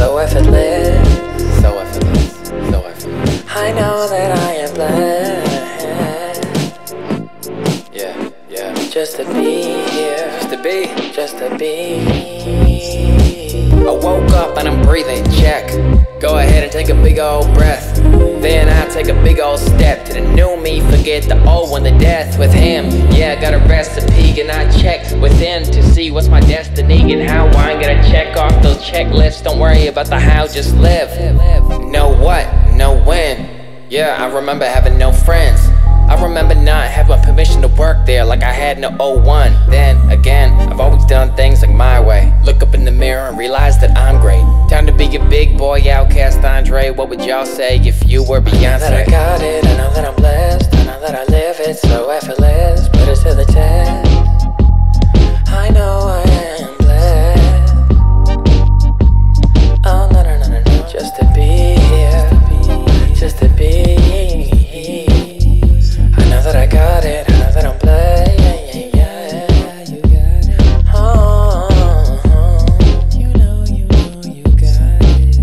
so effortless. So effortless, so effortless. I know that I am blessed. Yeah, yeah. Just to be here, just to be. I woke up and I'm breathing, check. Go ahead and take a big old breath. Then I take a big old step to the new me. Forget the old one, the death with him. Yeah, I got a recipe and I check within to see what's my destiny and how I ain't gonna check off those checklists. Don't worry about the how, just live. Know what, know when. Yeah, I remember having no friends. I remember not having permission to work there like I had no 01. Then again, I've always done things like my way. Look up in the mirror and realize that I'm great. Time to be a big boy, Outcast Andre. What would y'all say if you were Beyonce? I know that I got it, I know that I'm blessed. I know that I live it so effortless. Put it to the test. I know I am blessed. Oh no no no no no. Just to be here, just to be. I know that I got it, I know that I'm blessed. Yeah, you got it. Oh, you know you got it.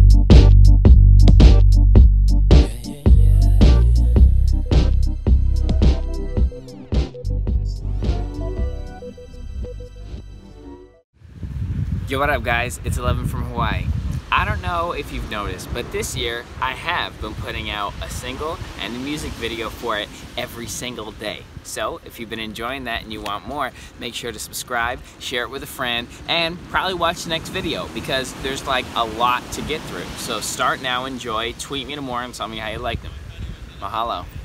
Yo, what up guys? It's 11 from Hawaii. I don't know if you've noticed, but this year I have been putting out a single and a music video for it every single day. So if you've been enjoying that and you want more, make sure to subscribe, share it with a friend, and probably watch the next video because there's like a lot to get through. So start now, enjoy, tweet me tomorrow and tell me how you like them. Mahalo.